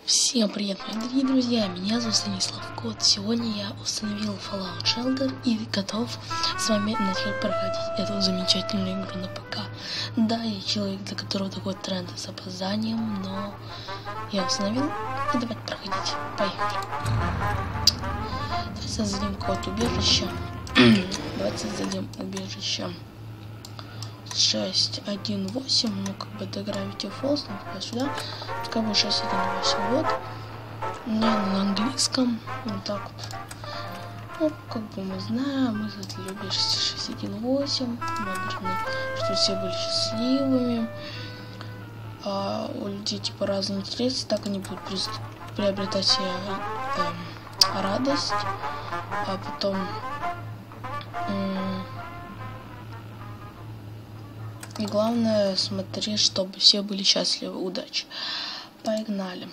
Всем привет, мои дорогие друзья, меня зовут Станислав Кот. Сегодня я установил Fallout Shelter и готов с вами начать проходить эту замечательную игру на ПК. Да, я человек, для которого такой тренд с опозданием, но я установил и давайте проходить. Поехали. Давайте создадим какое-то убежище. Давайте создадим убежище 6.1.8, ну как бы до Gravity Falls, ну сюда, пускай будет 6.1.8, вот, не на английском, вот так вот, ну как бы мы знаем, мы создали убежище 6.1.8, мы должны, чтобы все были счастливыми, у людей типа разные интересы, так они будут приобретать себе радость, а потом и главное, смотри, чтобы все были счастливы. Удачи. Погнали.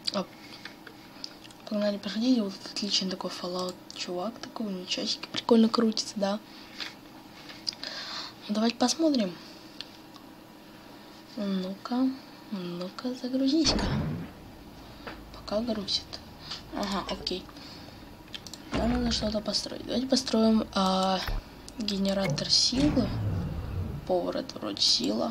Погнали проходить. Вот отличный такой Fallout чувак. Такой, у него часики прикольно крутится, да. Ну, давайте посмотрим. Ну-ка, загрузись-ка. Пока грузит. Ага, окей. Нам надо что-то построить. Давайте построим генератор силы. Повар это вроде сила.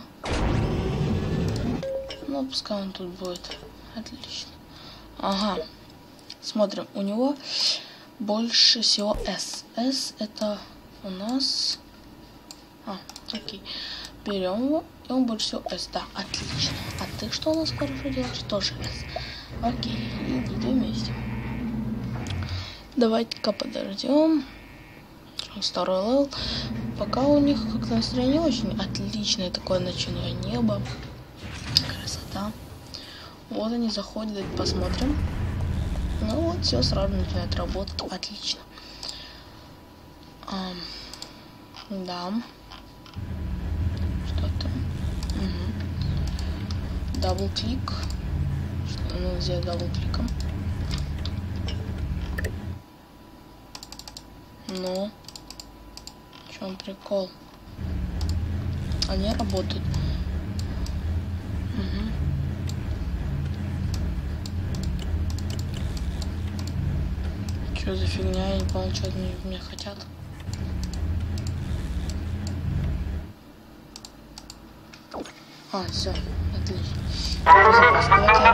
Ну, пускай он тут будет. Отлично. Ага. Смотрим, у него больше всего S. S это у нас... окей. Берем его, и он больше всего S. Да, отлично. А ты что у нас хорошо делаешь? Тоже S. Окей, иди вместе. Давайте-ка подождем. Второй левел. Пока у них как-то настроение очень отличное, такое ночное небо. Красота. Вот они заходят, давайте посмотрим. Ну вот, все сразу начинает работать. Отлично. Да. Что там? Дабл-клик. Что надо сделать дабл-кликом? Ну. В чем прикол? Они работают. Что за фигня? Я не понял, что они от меня хотят. Все, отлично. Давайте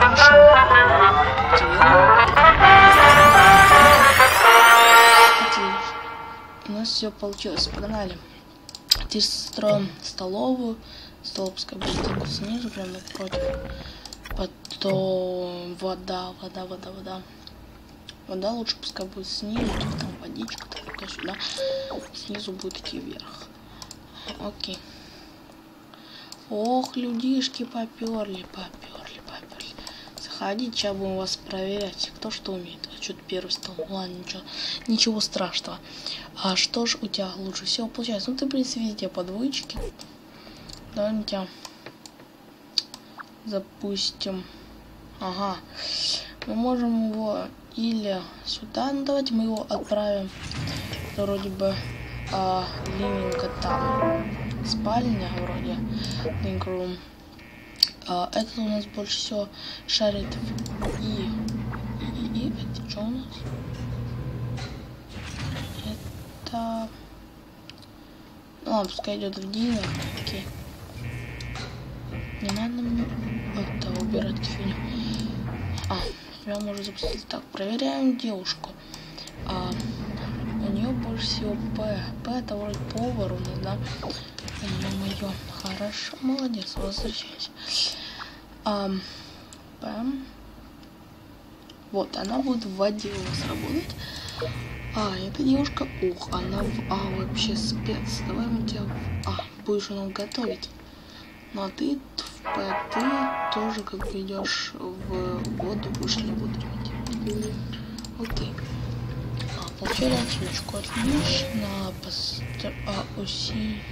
у нас все получилось, погнали. Теперь строим столовую. Стол пускай будет снизу, прямо напротив. Потом вода. Вода лучше пускай будет снизу, там водичка, туда-сюда. Снизу будет идти вверх. Окей. Ох, людишки поперли. Заходите, сейчас будем вас проверять, кто что умеет. А что-то первый стол. Ладно, ничего страшного. А что ж у тебя лучше всего получается? Ну ты, в принципе, видите по двоечке. Давай мы тебя запустим. Ага. Мы можем его или сюда. Ну давайте мы его отправим. Это вроде бы living там. Спальня вроде. Living room. Это у нас больше всего шарит и это что у нас? Это... Ну ладно, пускай идет в динер. Окей. Не надо мне это убирать фигню. Прям можно запустить. Так, проверяем девушку. У нее больше всего П. П это вроде повар у нас, да? Ё-моё. Хорошо, молодец, возвращайся. Вот, она будет в воде у вас работать. Эта девушка, она вообще спец. Давай мы тебя будешь у нас готовить. Ну а ты в П, ты тоже как бы идешь в воду, будешь не воду иметь. Окей. Получили отсрочку. Отлично. Усилить.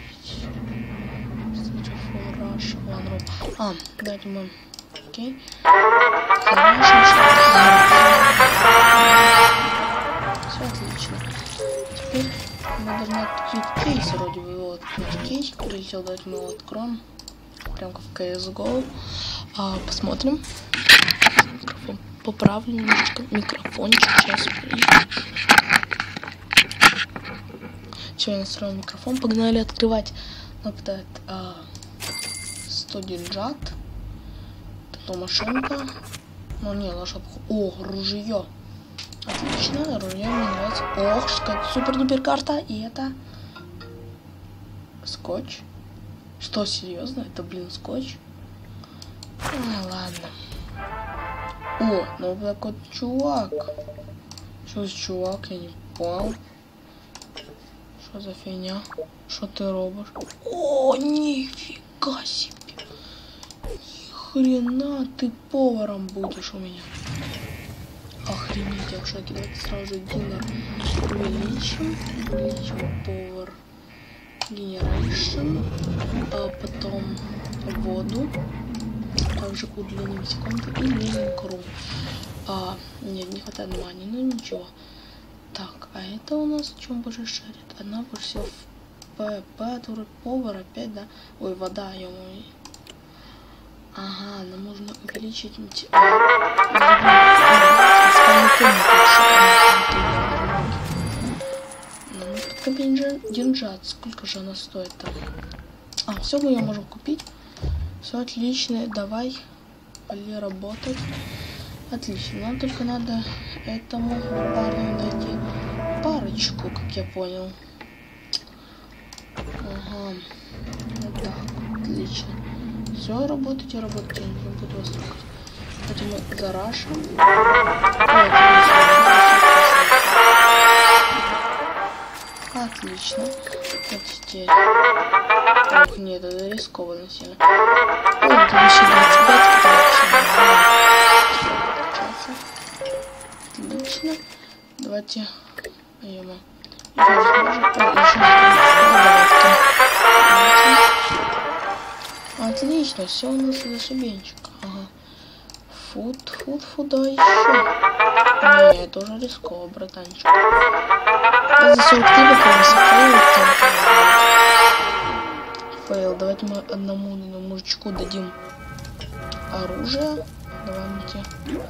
Давайте мы... Окей. Хорошо. Все отлично. Теперь мы должны открыть кейс. Вроде бы его открыть. Кейс прилетел. Давайте мы его откроем. Прям как в CSGO. Посмотрим. Микрофон. Поправлю немножечко микрофончик. Сейчас. Все, я настроил микрофон. Погнали открывать. Нападает студенджат. Это машинка. Ну не, лошадка. О, ружье. Отлично, ружье мне нравится. Ох, супер-дупер карта. И это скотч. Что, серьезно? Это, блин, скотч? Ладно. О, ну такой чувак. Что за чувак? Я не понял. Что за фигня? Что ты робишь? О, нифига себе. Ни хрена ты поваром будешь у меня. Охренеть, я в шоке. Давайте сразу же динер увеличим. Увеличим повар генерейшн. А потом воду. Также удлиним секунду и лезем кру. Нет, не хватает мани, но ничего. Так, а это у нас в чем больше шарит? Она больше всего в ПП, повар опять, да? Ой, вода, ё-моё. Ага, нам нужно увеличить... Деньжат, сколько же она стоит там? Все мы ее можем купить. Все отлично, давай, пойди работать. Отлично, нам только надо этому парню найти парочку, как я понял. Ага, вот так, отлично. Все, работайте, я не буду вас трогать. Давайте мы зарашим. Отлично. Вот теперь. Ох, нет, это рискованно сильно. Ой, это вообще 25, это вообще отлично. Давайте. Отлично, все у нас зашибенчик. Ага. Фуда еще. Не, это уже рисково, братанчик. За 40 типов фейл. Давайте мы одному мужичку дадим оружие. Давайте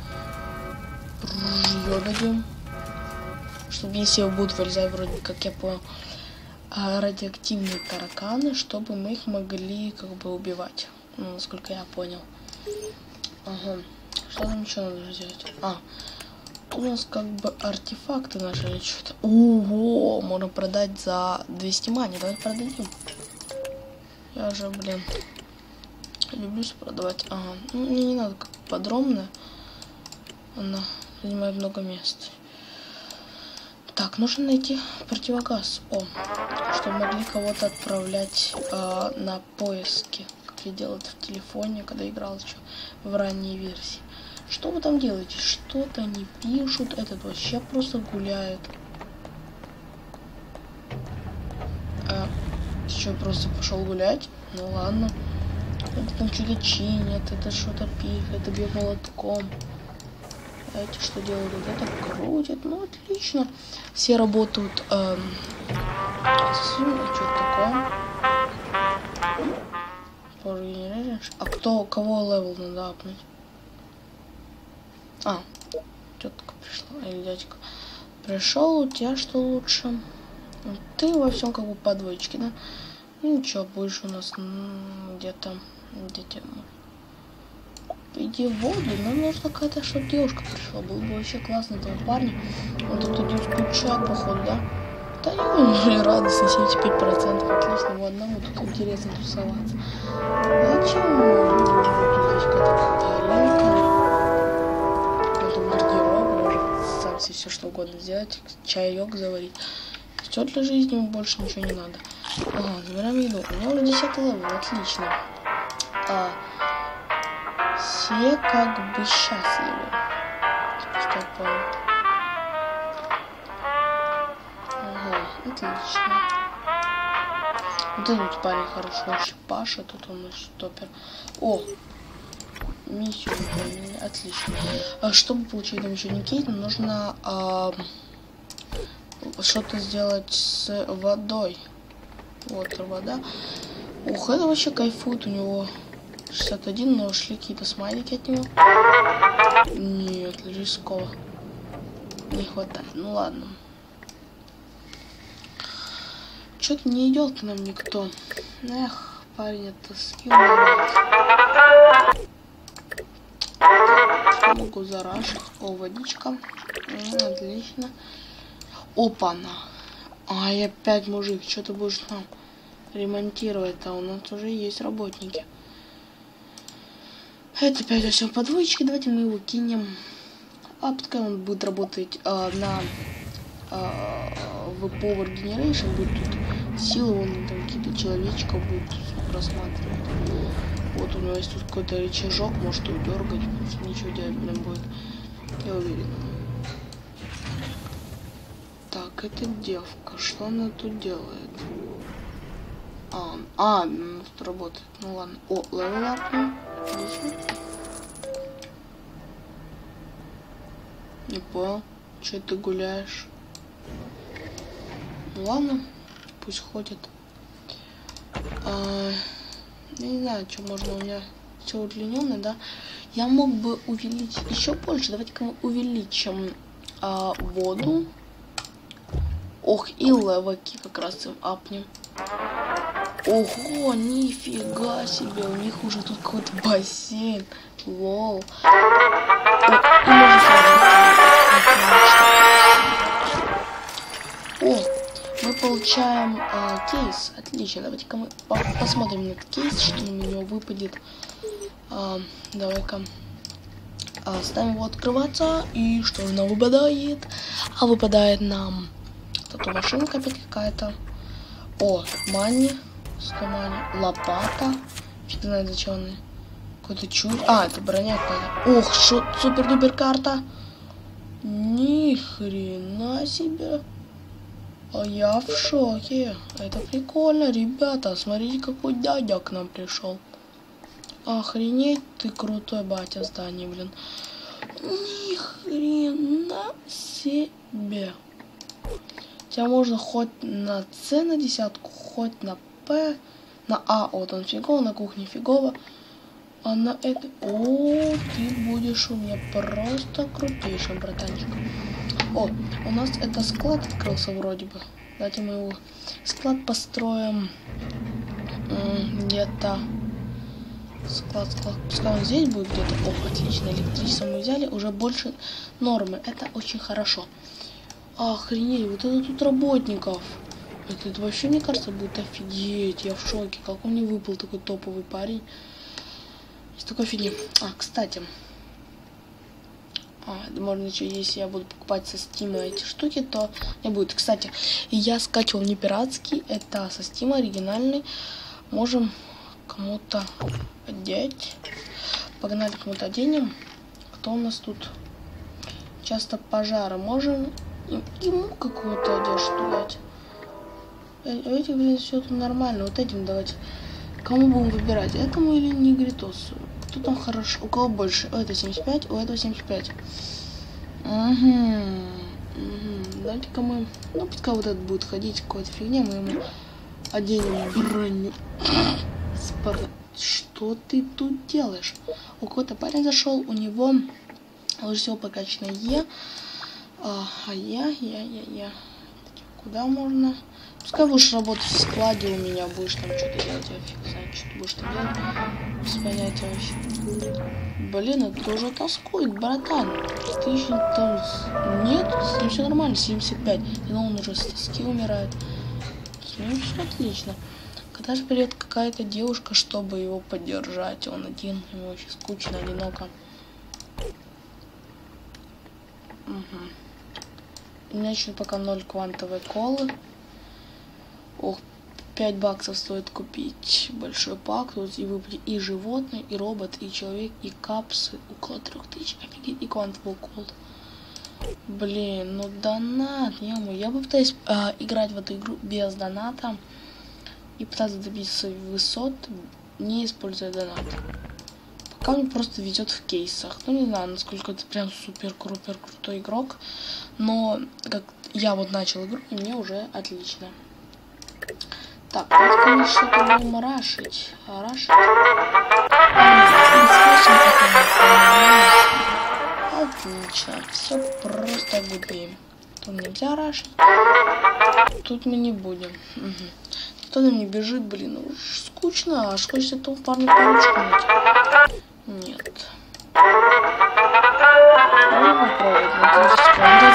ружье дадим. Чтобы если его будут вылезать, вроде как я понял, радиоактивные тараканы, чтобы мы их могли как бы убивать. Ну, насколько я понял. Ага. Что там еще надо сделать? У нас как бы артефакты наши или что-то. Ого, можно продать за 200 мани. Давай продадим. Я же, блин, люблю продавать. Ага. Ну, мне не надо как подробно. Она занимает много места. Так, нужно найти противогаз. Чтобы могли кого-то отправлять на поиски. Как я делал это в телефоне, когда играл еще в ранней версии. Что вы там делаете? Что-то не пишут. Этот вообще просто гуляет. Что, просто пошел гулять? Ну ладно. Это там что-то чинят, это что-то пишет, это бьет молотком. А эти что делают? Вот это крутят. Ну отлично. Все работают. Что такое? Кого левел надо апнуть? Тетка пришла, или дядька. Пришел, у тебя что лучше? Ты во всем как бы по двоечке, да? Ну ничего, будешь у нас где-то. Иди в воду, нам нужно какая-то, чтобы девушка пришла. Было бы вообще классно этого парня. Он тут один скучает, походу, да? Да не радостно, 75%. Отлично, его одному тут интересно тусоваться. Зачем люди будут здесь какая-то паренька? Сам себе все что угодно сделать, чаек заварить. Все для жизни, ему больше ничего не надо. Забираем еду. У меня уже 10 левел, отлично. Все как бы счастливы. Пускай понял. Отлично. Вот этот парень хороший, вообще Паша, тут он наш топер. Миссию выполнили, отлично. Чтобы получить там еще Никит, нужно что-то сделать с водой. Вот вода. Это вообще кайфует, у него 61, но шли какие-то смайлики от него. Нет, рисково. Не хватает. Ну ладно. Что-то не идет к нам никто. Эх, парень, это скилл. Могу зарашить. О, водичка. Отлично. Опа-на. Ай, опять мужик. Что ты будешь нам ремонтировать? А у нас уже есть работники. Это опять все по двоечке. Давайте мы его кинем. А пускай он будет работать на в Power Generation. Будет тут силы, он там какие-то человечков будет рассматривать. Вот у него есть тут какой-то рычажок, может его дергать, ничего делать, блин, будет. Я уверен. Так, это девка. Что она тут делает? Тут работает. Ну ладно. О, левел ап. Не понял. Че ты гуляешь? Ну ладно. Пусть ходит. Я не знаю, что можно, у меня все удлиненное, да. Я мог бы увеличить еще больше. Давайте-ка мы увеличим воду. Ох, и леваки как раз им апнем. Ого, нифига себе, у них уже тут какой-то бассейн. Лол. О, мы получаем кейс. Отлично, давайте-ка мы посмотрим на этот кейс, что у него выпадет. Давай-ка ставим его открываться. И что же нам выпадает? А выпадает нам тату-машинка опять какая-то. О, мани. 100 мани. Лопата. Фиг знает зачем она. Какой-то чуть. Это броня какая-то. Ох, что, супер-дупер карта. Ни хрена себе. А я в шоке. Это прикольно, ребята. Смотрите, какой дядя к нам пришел. Охренеть, ты крутой батя здания, блин. Ни хрена себе. Тебя можно хоть на С на десятку, хоть на П, на А, вот он фигово, на кухне фигово. А на это... О, ты будешь у меня просто крутейшим, братанчик. О, у нас это склад открылся вроде бы. Давайте мы его склад построим. Где-то... Склад. Пускай он здесь будет где-то. О, отлично, электричество мы взяли. Уже больше нормы. Это очень хорошо. Охренеть, вот это тут работников. Это вообще, мне кажется, будет офигеть. Я в шоке. Как он мне выпал такой топовый парень. Есть такой офигеть. Кстати. Можно еще, если я буду покупать со Steam эти штуки, то не будет. Кстати, я скачивал не пиратский. Это со Steam оригинальный. Можем кому-то одеть. Погнали, кому-то оденем. Кто у нас тут? Часто пожары. Можем ему какую-то одежду дать. Этих, блин, все тут нормально. Вот этим давайте. Кому будем выбирать? Этому или негритосу? Кто там хорошо? У кого больше? У этого 75, у этого 75. Давайте-ка мы... Ну, пускай вот этот будет ходить какой-то фигня. Мы ему оденем броню. Что ты тут делаешь? У кого-то парень зашел, у него лучше всего прокачанное Е. Я. Куда можно? Пускай будешь работать в складе у меня, будешь там что-то делать, я фиг знает, что ты будешь там делать. Без понятия вообще. Блин, это уже тоскует, братан. Ты еще там... Нет, с ним все нормально, 75. Я думал, он уже с тоски умирает. С ним все отлично. Когда же придет какая-то девушка, чтобы его поддержать? Он один, ему очень скучно, одиноко. У меня еще пока 0 квантовой колы. Ох, 5 баксов стоит купить большой пак. Тут и выпадет и животное, и робот, и человек, и капсы. Около 3000. Офигеть, и квантовый кол. Блин, ну донат. Я попытаюсь играть в эту игру без доната. И пытаться добиться высот, не используя донат. Пока мне просто везет в кейсах. Ну, не знаю, насколько это прям супер-крупер крутой игрок. Но как я вот начал игру, и мне уже отлично. Так, давайте, конечно, что-то будем рашить. Отлично. Все просто губим. Тут нельзя рашить. Тут мы не будем. Угу. Кто на мне бежит, блин, уж скучно. Аж хочется этого парня поручку найти. Нет. Можно попробовать, но 30 секунд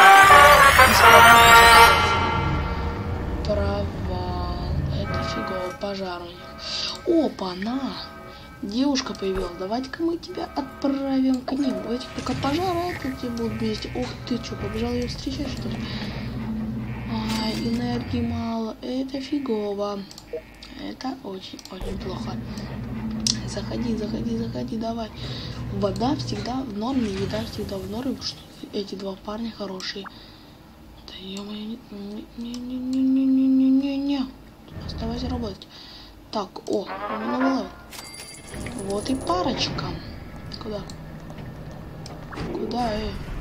провал. Это фигово. Пожар у них. Опа-на! Девушка появилась. Давайте-ка мы тебя отправим к ним. У этих пока пожары, это тебе будут вместе. Ух ты, что, побежал ее встречать, что ли? Ай, энергии мало. Это фигово. Это очень-очень плохо. Заходи, заходи, заходи, давай. Вода всегда в норме, еда всегда в норме, потому что эти два парня хорошие. Да ё-моё, не-не-не-не-не-не-не-не. Оставайся работать. Так, о, у меня было. Вот и парочка. Куда? Куда,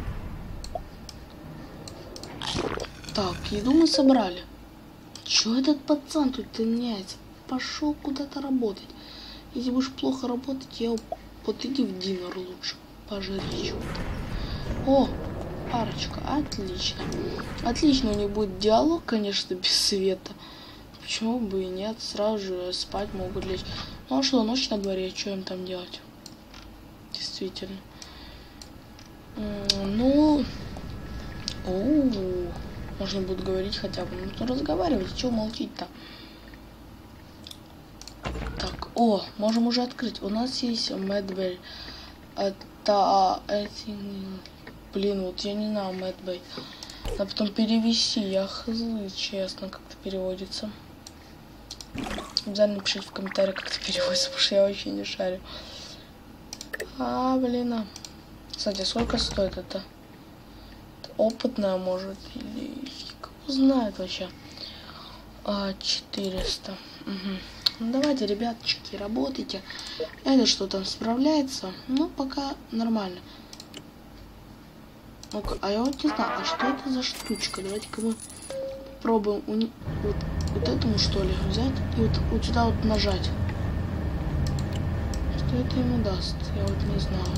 Так, еду мы собрали. Чё этот пацан тут меняется? Пошел куда-то работать. Если будешь плохо работать, я вот иди в динер лучше. Пожри чего-то. О, парочка, отлично. Отлично, у них будет диалог, конечно, без света. Почему бы и нет, сразу же спать могут лечь. Ну а что, ночь на дворе, что им там делать? Действительно. Ну, можно будет говорить хотя бы. Ну, разговаривать, чего молчить-то? Так, о, можем уже открыть. У нас есть Медбей. Это блин, вот я не знаю, Медбей. Надо потом перевести, я хз, честно, как это переводится. Обязательно напишите в комментариях, как это переводится, потому что я вообще не шарю. Блин. Кстати, сколько стоит это? Опытная, может, или кто знает вообще. 400. Угу. Ну, давайте, ребяточки, работайте. Это что там справляется? Ну, пока нормально. Ну-ка, а я вот не знаю, а что это за штучка? Давайте-ка мы попробуем вот этому, что ли, взять и вот сюда вот нажать. Что это ему даст? Я вот не знаю.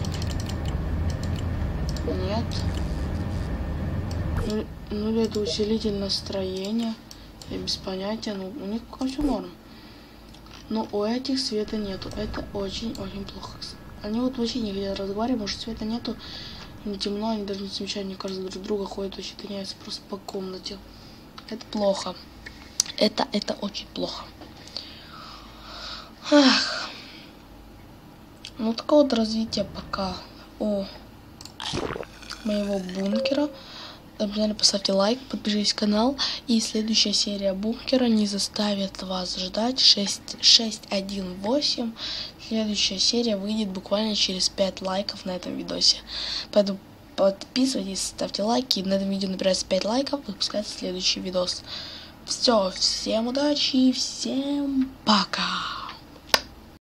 Нет. Ну или это усилитель настроения. Я без понятия. Ну, у них пока все норм. Но у этих света нету. Это очень-очень плохо. Они вот вообще не хотят разговаривать, потому что света нету. Не темно, они даже не замечают, мне кажется, друг друга ходят, вообще гоняются просто по комнате. Это плохо. Это очень плохо. Ах. Ну, такого вот развития пока у моего бункера. Обязательно поставьте лайк, подпишитесь на канал. И следующая серия бункера не заставит вас ждать. 618. Следующая серия выйдет буквально через 5 лайков на этом видосе. Поэтому подписывайтесь, ставьте лайки. На этом видео набирается 5 лайков, выпускается следующий видос. Все, всем удачи, всем пока.